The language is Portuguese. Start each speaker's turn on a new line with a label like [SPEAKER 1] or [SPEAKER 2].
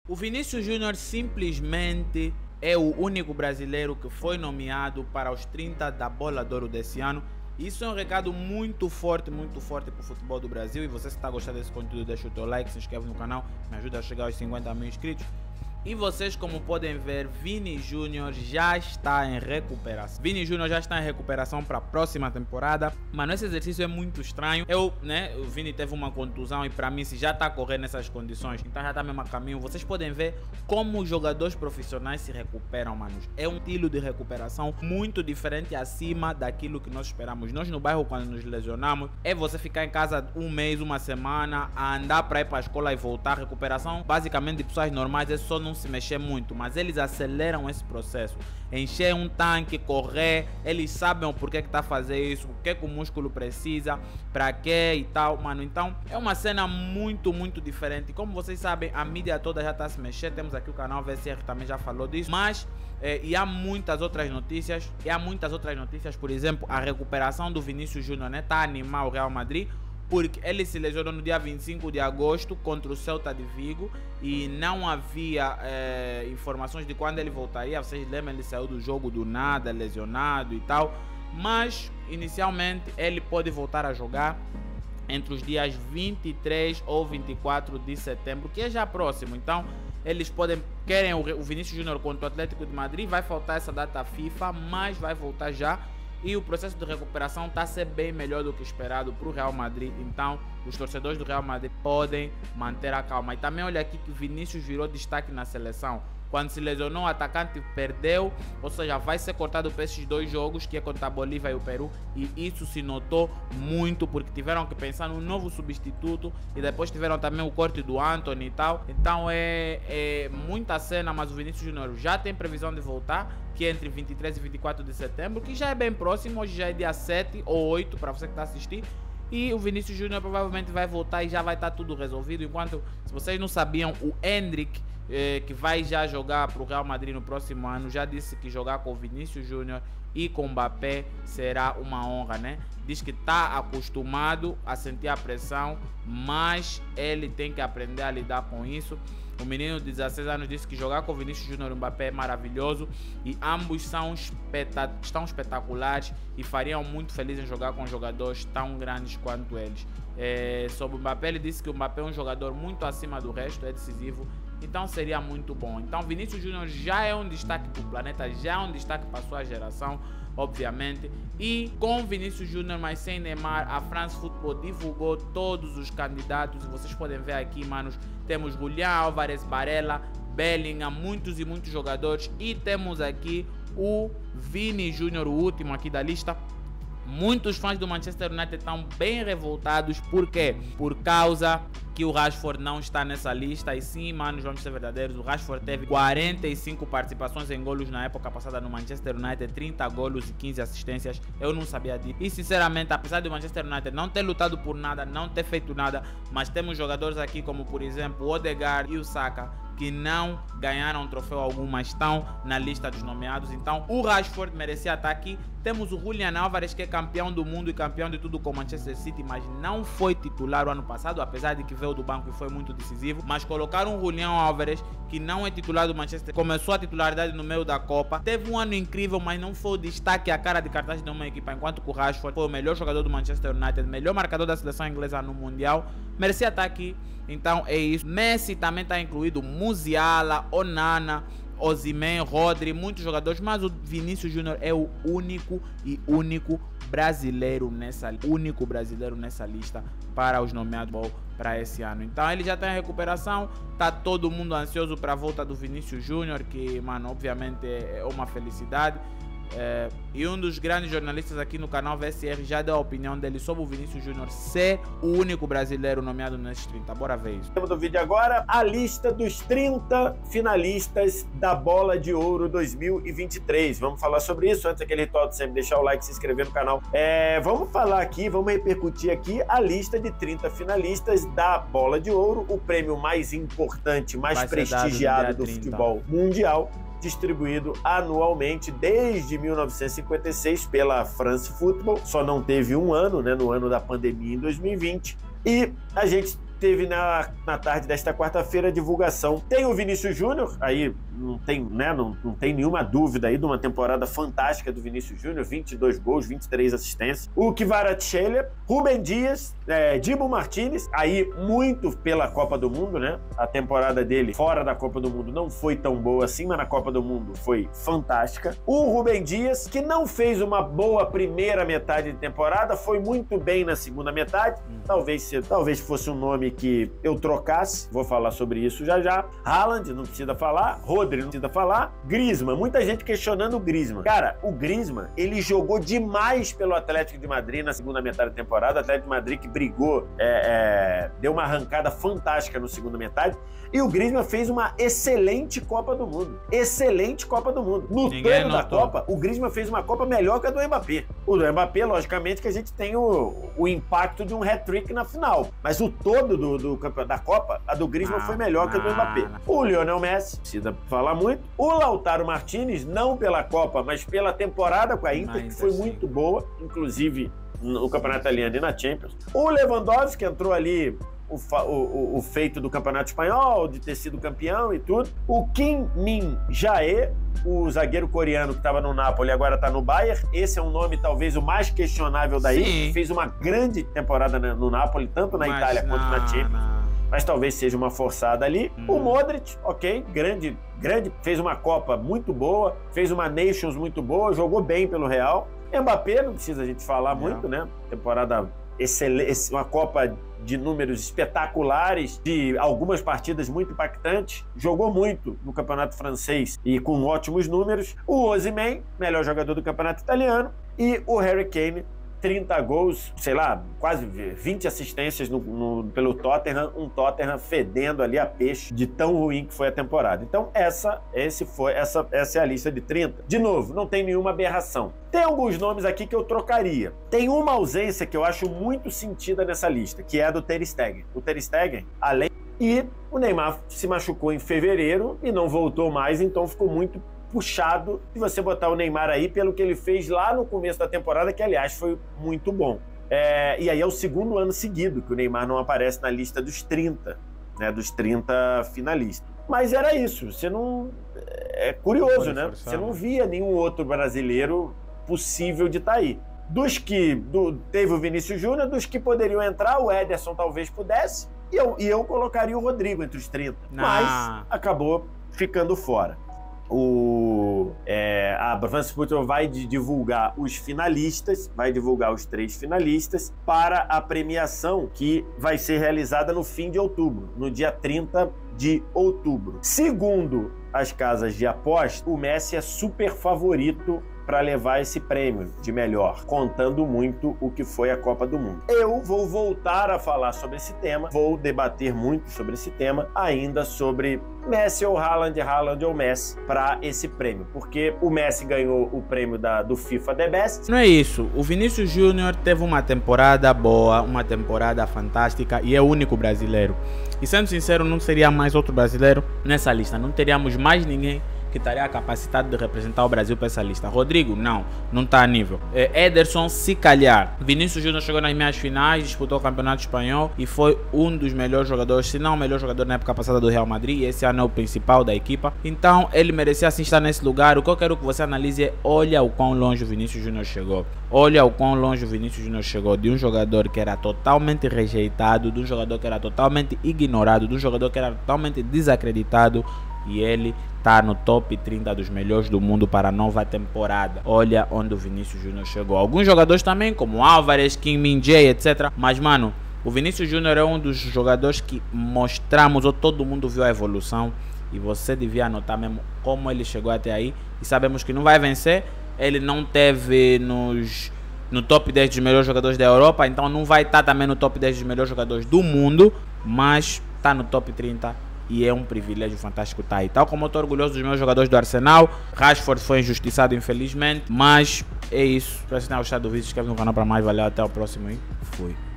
[SPEAKER 1] O Vinícius Júnior simplesmente é o único brasileiro que foi nomeado para os 30 da Bola de Ouro desse ano. Isso é um recado muito forte para o futebol do Brasil. E você, se está gostando desse conteúdo, deixa o teu like, se inscreve no canal, me ajuda a chegar aos 50 mil inscritos. E vocês, como podem ver, Vini Júnior já está em recuperação. Vini Júnior já está em recuperação para a próxima temporada. Mano, esse exercício é muito estranho. O Vini teve uma contusão e para mim, se já está a correr nessas condições, então já está mesmo a caminho. Vocês podem ver como os jogadores profissionais se recuperam, manos. É um estilo de recuperação muito diferente acima daquilo que nós esperamos. Nós no bairro, quando nos lesionamos, é você ficar em casa um mês, uma semana, a andar para ir para a escola e voltar. Recuperação, basicamente, de pessoas normais é só não se mexer muito, mas eles aceleram esse processo. Encher um tanque, correr, eles sabem o porquê que tá a fazer isso, o que o músculo precisa, para quê e tal, mano. Então é uma cena muito diferente. Como vocês sabem, a mídia toda já tá a se mexer. Temos aqui o canal VSR que também já falou disso, mas e há muitas outras notícias. Por exemplo, a recuperação do Vinícius Júnior, né, tá a animar o Real Madrid, porque ele se lesionou no dia 25 de agosto contra o Celta de Vigo e não havia informações de quando ele voltaria. Vocês lembram, ele saiu do jogo do nada, lesionado e tal, mas inicialmente ele pode voltar a jogar entre os dias 23 ou 24 de setembro, que é já próximo. Então eles querem o Vinícius Júnior contra o Atlético de Madrid, vai faltar essa data FIFA, mas vai voltar já. E o processo de recuperação está a ser bem melhor do que esperado para o Real Madrid. Então, os torcedores do Real Madrid podem manter a calma. E também olha aqui que Vinícius virou destaque na seleção. Quando se lesionou, o atacante perdeu, ou seja, vai ser cortado para esses dois jogos, que é contra a Bolívia e o Peru. E isso se notou muito, porque tiveram que pensar num novo substituto. E depois tiveram também o corte do Antony e tal. Então é muita cena, mas o Vinícius Júnior já tem previsão de voltar, que é entre 23 e 24 de setembro, que já é bem próximo. Hoje já é dia 7 ou 8 para você que está assistindo. E o Vinícius Júnior provavelmente vai voltar e já vai estar tudo resolvido. Enquanto, se vocês não sabiam, o Endrick, que vai já jogar para o Real Madrid no próximo ano, já disse que jogar com o Vinícius Júnior e com o Mbappé será uma honra, né? Diz que está acostumado a sentir a pressão, mas ele tem que aprender a lidar com isso. O menino de 16 anos disse que jogar com o Vinícius Júnior e o Mbappé é maravilhoso e ambos estão espetaculares e fariam muito feliz em jogar com jogadores tão grandes quanto eles. Sobre o Mbappé, ele disse que o Mbappé é um jogador muito acima do resto, é decisivo, então seria muito bom. Então Vinícius Júnior já é um destaque para o planeta, já é um destaque para a sua geração, obviamente. E com Vinícius Júnior, mas sem Neymar, a France Football divulgou todos os candidatos. E vocês podem ver aqui, manos, temos Julián Álvares, Barella, Bellingham, muitos e muitos jogadores. E temos aqui o Vini Júnior, o último aqui da lista. Muitos fãs do Manchester United estão bem revoltados. Por quê? Por causa que o Rashford não está nessa lista. E sim, manos, vamos ser verdadeiros, o Rashford teve 45 participações em golos na época passada no Manchester United, 30 golos e 15 assistências. Eu não sabia disso. E sinceramente, apesar do Manchester United não ter lutado por nada, não ter feito nada, mas temos jogadores aqui como, por exemplo, o Odegaard e o Saka, que não ganharam troféu algum, mas estão na lista dos nomeados. Então o Rashford merecia estar aqui. Temos o Julián Álvares, que é campeão do mundo e campeão de tudo com o Manchester City, mas não foi titular o ano passado, apesar de que veio do banco e foi muito decisivo. Mas colocaram o Julián Álvares, que não é titular do Manchester, começou a titularidade no meio da Copa, teve um ano incrível, mas não foi o destaque, a cara de cartaz de uma equipa, enquanto que o Rashford foi o melhor jogador do Manchester United, melhor marcador da seleção inglesa no Mundial, merecia estar aqui. Então é isso. Messi também está incluído, Musiala, Onana, Osimhen, Rodri, muitos jogadores, mas o Vinícius Júnior é o único brasileiro nessa lista para os nomeados para esse ano. Então ele já está em recuperação, tá todo mundo ansioso para a volta do Vinícius Júnior, que, mano, obviamente é uma felicidade. E um dos grandes jornalistas aqui no canal VSR já deu a opinião dele sobre o Vinícius Júnior ser o único brasileiro nomeado nesses 30. Bora ver isso.
[SPEAKER 2] Temos no vídeo agora a lista dos 30 finalistas da Bola de Ouro 2023. Vamos falar sobre isso. Antes daquele ritual de sempre deixar o like, se inscrever no canal. Vamos falar aqui, vamos repercutir aqui a lista de 30 finalistas da Bola de Ouro, o prêmio mais importante, mais prestigiado do futebol mundial, distribuído anualmente desde 1956 pela France Football. Só não teve um ano, né, no ano da pandemia, em 2020. E a gente teve na tarde desta quarta-feira a divulgação. Tem o Vinícius Júnior, aí não tem, né, não tem nenhuma dúvida aí de uma temporada fantástica do Vinícius Júnior, 22 gols, 23 assistências. O Kvaratskhelia, Rubem Dias, Dibu Martínez, aí muito pela Copa do Mundo, né? A temporada dele fora da Copa do Mundo não foi tão boa assim, mas na Copa do Mundo foi fantástica. O Rubem Dias, que não fez uma boa primeira metade de temporada, foi muito bem na segunda metade. Talvez fosse um nome que eu trocasse, vou falar sobre isso já já. Haaland, não precisa falar. Rodri, não precisa falar. Griezmann, muita gente questionando o Griezmann. Cara, o Griezmann, ele jogou demais pelo Atlético de Madrid na segunda metade da temporada. O Atlético de Madrid que brigou, deu uma arrancada fantástica na segunda metade. E o Griezmann fez uma excelente Copa do Mundo. Excelente Copa do Mundo. No todo da Copa, o Griezmann fez uma Copa melhor que a do Mbappé. O do Mbappé, logicamente, que a gente tem o impacto de um hat-trick na final. Mas o todo da Copa, a do Griezmann foi melhor que a do Mbappé. O Lionel Messi, precisa falar muito. O Lautaro Martínez, não pela Copa, mas pela temporada com a Inter, que foi muito boa, inclusive no Campeonato Italiano e na Champions. O Lewandowski, que entrou ali o feito do Campeonato Espanhol, de ter sido campeão e tudo. O Kim Min-jae, o zagueiro coreano que estava no Napoli e agora está no Bayern. Esse é um nome talvez o mais questionável daí. Fez uma grande temporada no Napoli, tanto na Itália quanto na Champions. Mas talvez seja uma forçada ali. O Modric, ok, grande, fez uma Copa muito boa, fez uma Nations muito boa, jogou bem pelo Real. Mbappé, não precisa a gente falar muito, né? Temporada excelente, uma Copa de números espetaculares, de algumas partidas muito impactantes, jogou muito no campeonato francês e com ótimos números. O Osimhen, melhor jogador do campeonato italiano, e o Harry Kane, 30 gols, sei lá, quase 20 assistências pelo Tottenham, um Tottenham fedendo ali a peixe de tão ruim que foi a temporada. Então essa é a lista de 30. De novo, não tem nenhuma aberração. Tem alguns nomes aqui que eu trocaria. Tem uma ausência que eu acho muito sentida nessa lista, que é a do Ter Stegen. O Ter Stegen, além... E o Neymar se machucou em fevereiro e não voltou mais, então ficou muito puxado de você botar o Neymar aí pelo que ele fez lá no começo da temporada, que aliás foi muito bom. E aí é o segundo ano seguido que o Neymar não aparece na lista dos 30, né, dos 30 finalistas. Mas era isso, você não... É curioso, né? Você não via nenhum outro brasileiro possível de estar aí. Teve o Vinícius Júnior, dos que poderiam entrar, o Ederson talvez pudesse, e eu colocaria o Rodrigo entre os 30, mas acabou ficando fora. A Brasilian Football vai divulgar os finalistas, vai divulgar os 3 finalistas para a premiação que vai ser realizada no fim de outubro, no dia 30 de outubro. Segundo as casas de aposta, o Messi é super favorito para levar esse prêmio de melhor, contando muito o que foi a Copa do Mundo. Eu vou voltar a falar sobre esse tema, vou debater muito sobre esse tema, ainda sobre Messi ou Haaland, Haaland ou Messi para esse prêmio, porque o Messi ganhou o prêmio do FIFA The Best.
[SPEAKER 1] Não é isso, o Vinícius Júnior teve uma temporada boa, uma temporada fantástica e é o único brasileiro. E sendo sincero, não seria mais outro brasileiro nessa lista, não teríamos mais ninguém que estaria capacitado de representar o Brasil para essa lista. Rodrigo, não está a nível. Ederson, se calhar. Vinícius Júnior chegou nas meias finais, disputou o Campeonato Espanhol e foi um dos melhores jogadores, se não o melhor jogador na época passada do Real Madrid, e esse ano é o principal da equipa. Então, ele merecia assim estar nesse lugar. O que eu quero que você analise é, olha o quão longe o Vinícius Júnior chegou. Olha o quão longe o Vinícius Júnior chegou de um jogador que era totalmente rejeitado, de um jogador que era totalmente ignorado, de um jogador que era totalmente desacreditado, e ele tá no top 30 dos melhores do mundo para a nova temporada. Olha onde o Vinícius Júnior chegou. Alguns jogadores também, como Álvares, Kim Min-jae, etc. Mas, mano, o Vinícius Júnior é um dos jogadores que mostramos, ou todo mundo viu a evolução, e você devia anotar mesmo como ele chegou até aí. E sabemos que não vai vencer. Ele não teve no top 10 dos melhores jogadores da Europa, então não vai estar também no top 10 dos melhores jogadores do mundo, mas tá no top 30. E é um privilégio fantástico estar aí. Tal como eu estou orgulhoso dos meus jogadores do Arsenal. Rashford foi injustiçado, infelizmente. Mas é isso. Espero que vocês tenham gostado do vídeo. Se inscreve no canal para mais. Valeu, até o próximo e fui.